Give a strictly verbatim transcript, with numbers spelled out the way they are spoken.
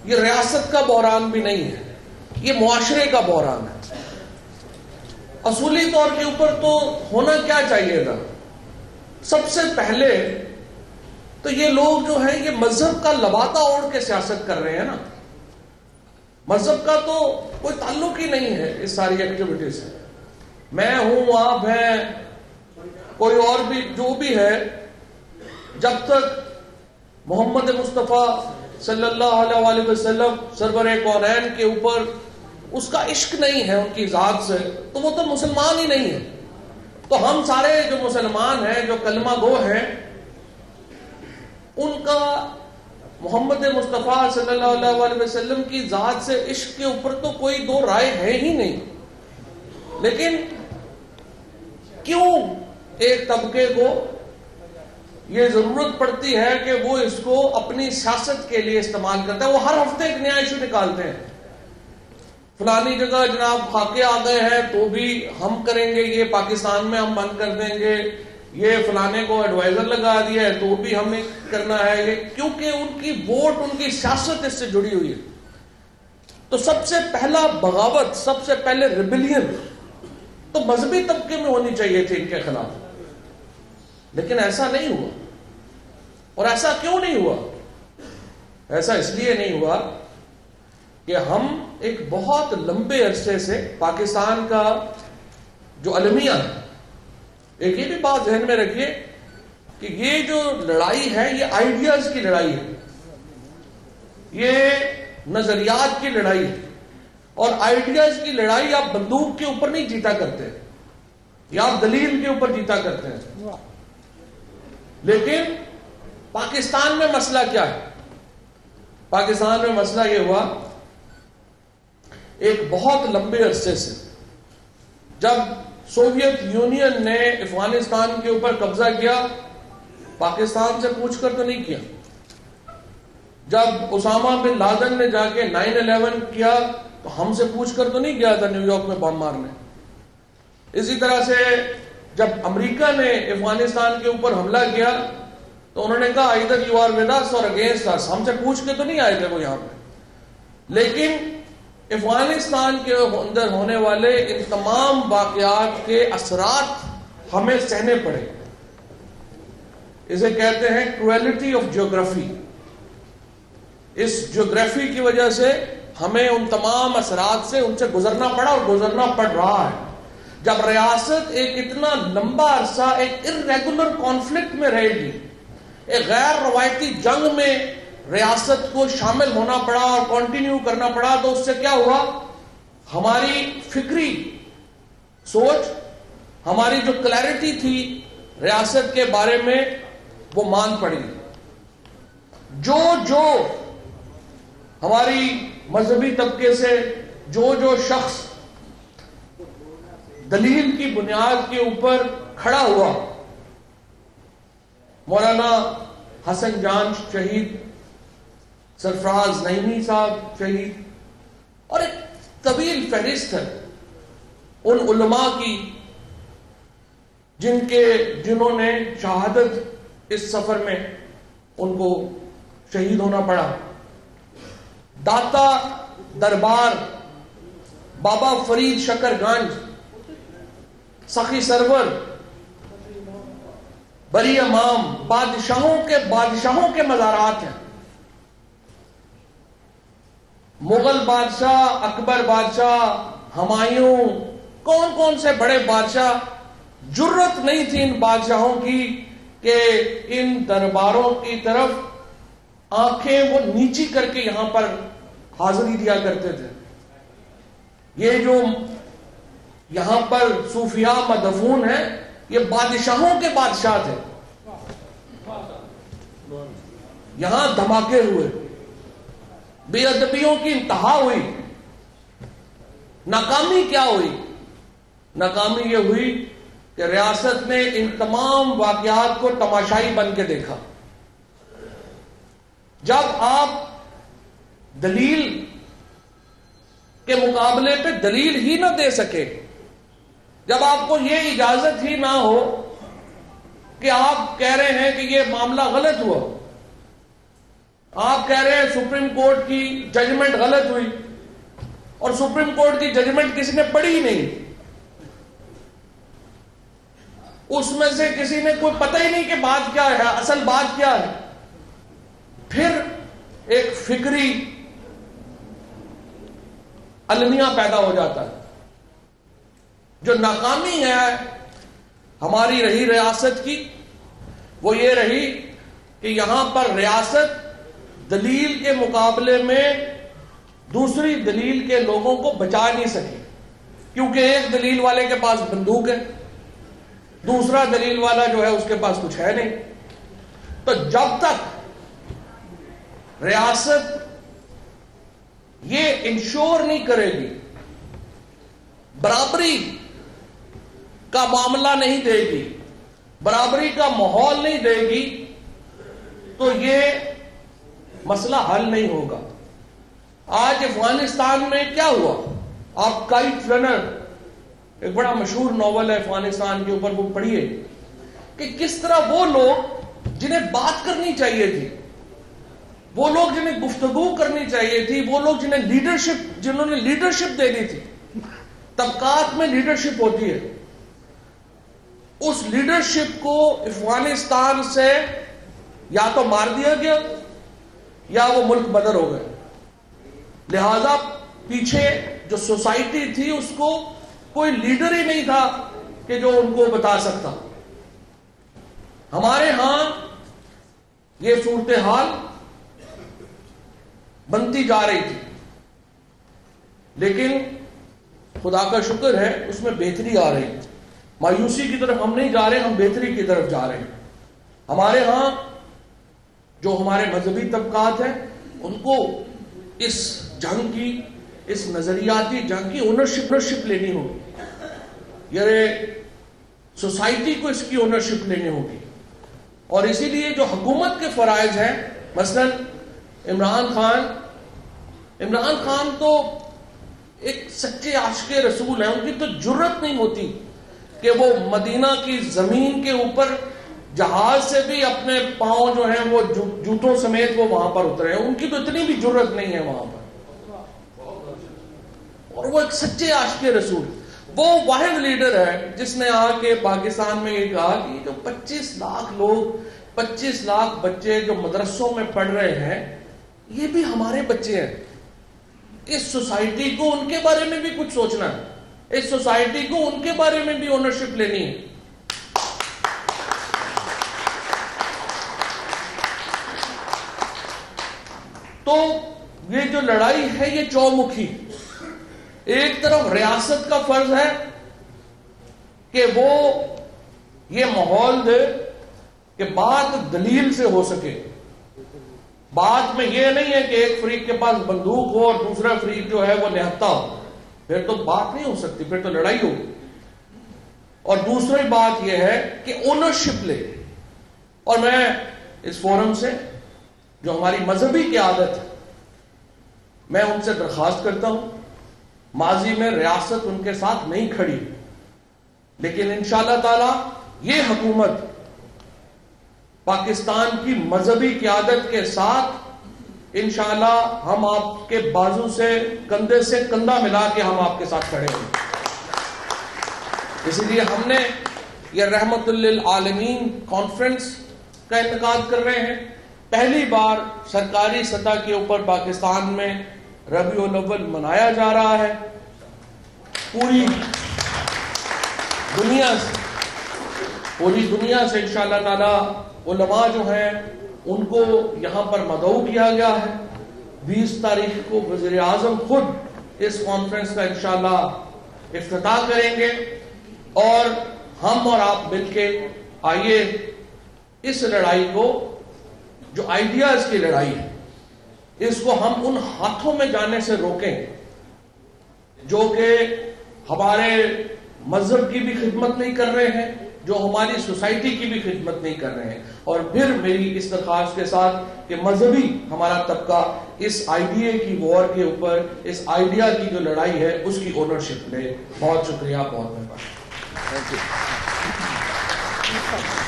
یہ ریاست کا بحران بھی نہیں ہے، یہ معاشرے کا بحران ہے۔ اصولی طور کے اوپر تو ہونا کیا چاہیے تھا؟ سب سے پہلے تو یہ لوگ جو ہیں یہ مذہب کا لبادہ اوڑھ کے سیاست کر رہے ہیں نا، مذہب کا تو کوئی تعلق ہی نہیں ہے اس ساری ایکٹیویٹی سے۔ میں ہوں، آپ ہیں، کوئی اور بھی جو بھی ہے، جب تک محمد مصطفیٰ صلی اللہ علیہ وآلہ وسلم سرور کونین کے اوپر اس کا عشق نہیں ہے ان کی ذات سے، تو وہ تو مسلمان ہی نہیں ہے۔ تو ہم سارے جو مسلمان ہیں، جو کلمہ گو ہیں، ان کا محمد مصطفیٰ صلی اللہ علیہ وسلم کی ذات سے عشق کے اوپر تو کوئی دو رائے ہے ہی نہیں۔ لیکن کیوں ایک طبقے کو یہ ضرورت پڑتی ہے کہ وہ اس کو اپنی سیاست کے لیے استعمال کرتا ہے؟ وہ ہر ہفتے ایک نیا ایشو نکالتے ہیں، فلانی جگہ جناب خاکے آ گئے ہیں تو بھی ہم کریں گے، یہ پاکستان میں ہم بند کر دیں گے، یہ فلانے کو ایڈوائزر لگا دیا ہے تو بھی ہمیں کرنا ہے یہ، کیونکہ ان کی ووٹ، ان کی سیاست اس سے جڑی ہوئی ہے۔ تو سب سے پہلا بغاوت، سب سے پہلے ریبیلین تو مذہبی طبقے میں ہونی چاہیے تھی ان کے خلاف، لیکن ایسا نہیں ہوا۔ اور ایسا کیوں نہیں ہوا؟ ایسا اس لیے نہیں ہوا کہ ہم ایک بہت لمبے عرصے سے پاکستان کا جو المیہ ہے، ایک یہ بھی بات ذہن میں رکھیے کہ یہ جو لڑائی ہے یہ آئیڈیاز کی لڑائی ہے، یہ نظریات کی لڑائی ہے، اور آئیڈیاز کی لڑائی آپ بندوق کے اوپر نہیں جیتا کرتے، یا آپ دلیل کے اوپر جیتا کرتے ہیں۔ لیکن پاکستان میں مسئلہ کیا ہے؟ پاکستان میں مسئلہ یہ ہوا ایک بہت لمبے عرصے سے، جب سوویت یونین نے افغانستان کے اوپر قبضہ کیا، پاکستان سے پوچھ کر تو نہیں کیا۔ جب اسامہ بن لادن نے جا کے نائن الیون کیا تو ہم سے پوچھ کر تو نہیں گیا تھا نیو یارک میں بم مارنے۔ اسی طرح سے جب امریکہ نے افغانستان کے اوپر حملہ کیا تو انہوں نے کہا either you are with us or against us، ہم سے پوچھ کے تو نہیں آئے تھے وہ یہاں پہ۔ لیکن افغانستان کے اندر ہونے والے ان تمام واقعات کے اثرات ہمیں سہنے پڑے۔ اسے کہتے ہیں کروئلٹی آف جیوگرافی۔ اس جیوگرافی کی وجہ سے ہمیں ان تمام اثرات سے ان سے گزرنا پڑا اور گزرنا پڑ رہا ہے۔ جب ریاست ایک اتنا لمبا عرصہ ایک irregular کانفلکٹ میں رہے گی، ایک غیر روایتی جنگ میں ریاست کو شامل ہونا پڑا اور کنٹینیو کرنا پڑا، تو اس سے کیا ہوا؟ ہماری فکری سوچ، ہماری جو کلیرٹی تھی ریاست کے بارے میں، وہ مان پڑی۔ جو جو ہماری مذہبی طبقے سے جو جو شخص دلیل کی بنیاد کے اوپر کھڑا ہوا، مولانا حسن جان شہید، سرفراز نعیمی صاحب شہید، اور ایک طویل فہرست ہے ان علماء کی جن کے جنہوں نے شہادت اس سفر میں ان کو شہید ہونا پڑا۔ داتا دربار بابا فرید شکر گنج، سخی سرور، بری امام، بادشاہوں کے بادشاہوں کے مزارات ہیں۔ مغل بادشاہ، اکبر بادشاہ، ہمایوں، کون کون سے بڑے بادشاہ، جرت نہیں تھی ان بادشاہوں کی کہ ان درباروں کی طرف آنکھیں وہ نیچی کر کے یہاں پر حاضری دیا کرتے تھے۔ یہ جو یہاں پر صوفیاء مدفون ہیں، یہ بادشاہوں کے بادشاہ تھے۔ یہاں دھماکے ہوئے، بے ادبیوں کی انتہا ہوئی۔ ناکامی کیا ہوئی؟ ناکامی یہ ہوئی کہ ریاست نے ان تمام واقعات کو تماشائی بن کے دیکھا۔ جب آپ دلیل کے مقابلے پہ دلیل ہی نہ دے سکے، جب آپ کو یہ اجازت ہی نہ ہو کہ آپ کہہ رہے ہیں کہ یہ معاملہ غلط ہوا، آپ کہہ رہے ہیں سپریم کورٹ کی ججمنٹ غلط ہوئی، اور سپریم کورٹ کی ججمنٹ کسی نے پڑھی ہی نہیں، اس میں سے کسی نے کوئی پتہ ہی نہیں کہ بات کیا ہے، اصل بات کیا ہے. پھر ایک فکری المیہ پیدا ہو جاتا ہے. جو ناکامی ہے ہماری رہی ریاست کی، وہ یہ رہی کہ یہاں پر ریاست دلیل کے مقابلے میں دوسری دلیل کے لوگوں کو بچا نہیں سکی، کیونکہ ایک دلیل والے کے پاس بندوق ہے، دوسرا دلیل والا جو ہے اس کے پاس کچھ ہے نہیں. تو جب تک ریاست یہ انشور نہیں کرے گی، برابری کا معاملہ نہیں دے گی، برابری کا ماحول نہیں دے گی، تو یہ مسئلہ حل نہیں ہوگا. آج افغانستان میں کیا ہوا؟ آپ کائٹ رنر، ایک بڑا مشہور ناول ہے افغانستان کے اوپر، وہ پڑھیے کہ کس طرح وہ لوگ جنہیں بات کرنی چاہیے تھی، وہ لوگ جنہیں گفتگو کرنی چاہیے تھی، وہ لوگ جنہیں لیڈرشپ جنہوں نے لیڈرشپ دینی تھی، طبقات میں لیڈرشپ ہوتی ہے، اس لیڈرشپ کو افغانستان سے یا تو مار دیا گیا یا وہ ملک بدر ہو گئے. لہذا پیچھے جو سوسائٹی تھی اس کو کوئی لیڈر ہی نہیں تھا کہ جو ان کو بتا سکتا. ہمارے ہاں یہ صورتحال بنتی جا رہی تھی، لیکن خدا کا شکر ہے اس میں بہتری آ رہی ہے. مایوسی کی طرف ہم نہیں جا رہے، ہم بہتری کی طرف جا رہے ہیں. ہمارے ہاں جو ہمارے مذہبی طبقات ہیں ان کو اس جنگ کی، اس نظریاتی جنگ کی اونرشپ اونرشپ لینی ہوگی، یہ سوسائٹی کو اس کی اونرشپ لینی ہوگی. اور اسی لیے جو حکومت کے فرائض ہیں، مثلا عمران خان عمران خان تو ایک سچے عاشق رسول ہیں، ان کی تو جرت نہیں ہوتی کہ وہ مدینہ کی زمین کے اوپر جہاز سے بھی اپنے پاؤں جو ہیں وہ جوتوں سمیت وہ وہاں پر اترے ہیں. ان کی تو اتنی بھی جرت نہیں ہے وہاں پر. اور وہ ایک سچے عاشق رسول، وہ واحد لیڈر ہے جس نے آ کے پاکستان میں یہ کہا کہ جو پچیس لاکھ لوگ، پچیس لاکھ بچے جو مدرسوں میں پڑھ رہے ہیں، یہ بھی ہمارے بچے ہیں. اس سوسائٹی کو ان کے بارے میں بھی کچھ سوچنا ہے، اس سوسائٹی کو ان کے بارے میں بھی اونرشپ لینی ہے. تو یہ جو لڑائی ہے یہ چومکھی. ایک طرف ریاست کا فرض ہے کہ وہ یہ ماحول دے کہ بات دلیل سے ہو سکے. بات میں یہ نہیں ہے کہ ایک فریق کے پاس بندوق ہو اور دوسرا فریق جو ہے وہ نہتا ہو، پھر تو بات نہیں ہو سکتی، پھر تو لڑائی ہوگی. اور دوسری بات یہ ہے کہ اونرشپ لے. اور میں اس فورم سے جو ہماری مذہبی قیادت ہے، میں ان سے درخواست کرتا ہوں، ماضی میں ریاست ان کے ساتھ نہیں کھڑی، لیکن انشاءاللہ تعالی یہ حکومت پاکستان کی مذہبی قیادت کے ساتھ انشاءاللہ ہم آپ کے بازو سے کندھے سے کندھا ملا کے ہم آپ کے ساتھ کھڑے ہیں. اسی لیے ہم نے یہ رحمت للعالمین کانفرنس کا انعقاد کر رہے ہیں. پہلی بار سرکاری سطح کے اوپر پاکستان میں ربیع الاول منایا جا رہا ہے. پوری دنیا سے پوری دنیا سے انشاءاللہ تعالی علماء جو ہیں ان کو یہاں پر مدعو کیا گیا ہے. بیس تاریخ کو وزیر اعظم خود اس کانفرنس کا انشاءاللہ افتتاح کریں گے، اور ہم اور آپ مل کے آئیے اس لڑائی کو، جو آئیڈیاز کی لڑائی ہے، اس کو ہم ان ہاتھوں میں جانے سے روکیں جو کہ ہمارے مذہب کی بھی خدمت نہیں کر رہے ہیں، جو ہماری سوسائٹی کی بھی خدمت نہیں کر رہے ہیں. اور پھر میری اس درخواست کے ساتھ کہ مذہبی ہمارا طبقہ اس آئیڈیا کی وار کے اوپر، اس آئیڈیا کی جو لڑائی ہے اس کی اونرشپ لے. بہت شکریہ، بہت مہربانی.